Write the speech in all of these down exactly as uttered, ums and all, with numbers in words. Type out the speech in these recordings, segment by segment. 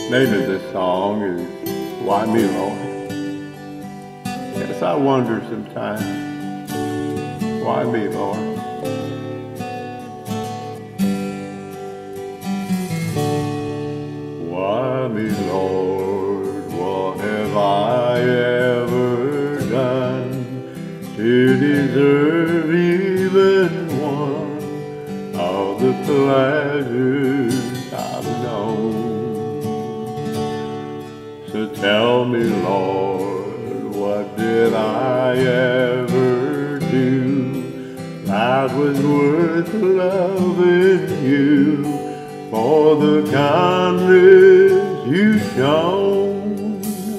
Name of this song is Why Me, Lord? Yes, I wonder sometimes, why me, Lord? Why me, Lord? What have I ever done to deserve even one of the pleasures I've known? So tell me, Lord, what did I ever do that was worth loving you for the kindness you shown?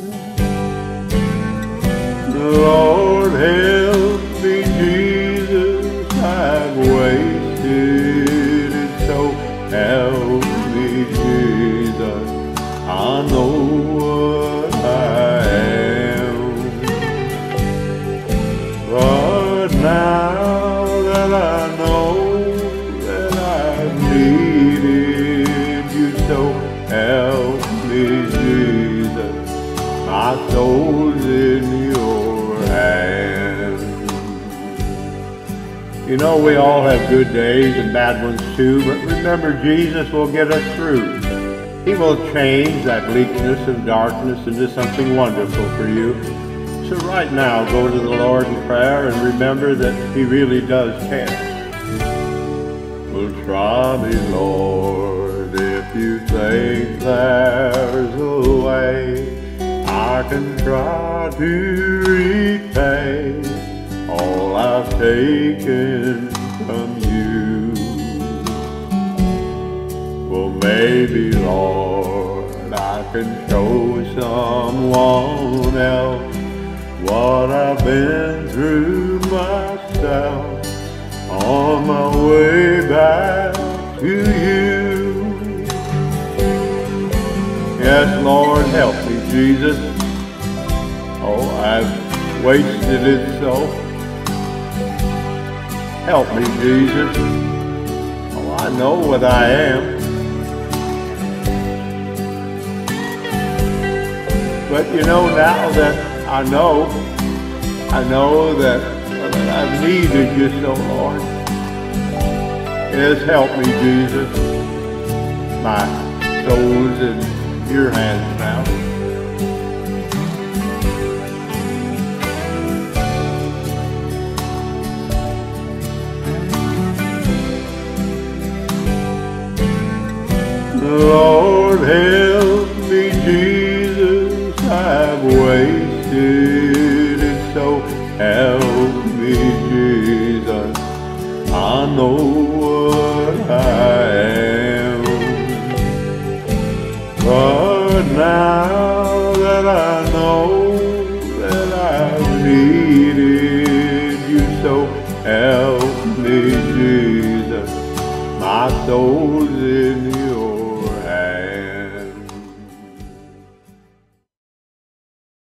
Lord, help me, Jesus, I've wasted it, so help me, Jesus, I know what I am. But now that I know that I've needed you, so help me, Jesus, my soul's in your hands. You know, we all have good days and bad ones too, but remember, Jesus will get us through. He will change that bleakness and darkness into something wonderful for you. So right now, go to the Lord in prayer and remember that He really does care. Well, try me, Lord, if you think there's a way I can try to repay all I've taken from you. Well, maybe, Lord, I can show someone else what I've been through myself on my way back to you. Yes, Lord, help me, Jesus. Oh, I've wasted it so. Help me, Jesus. Oh, I know what I am. But you know, now that I know, I know that I've needed you so, Lord. Yes, help me, Jesus. My soul's in your hands now. Lord, help me, Jesus, I've wasted it, so help me, Jesus, I know what I am. But now that I know that I've needed you, so help me, Jesus, my soul's in you.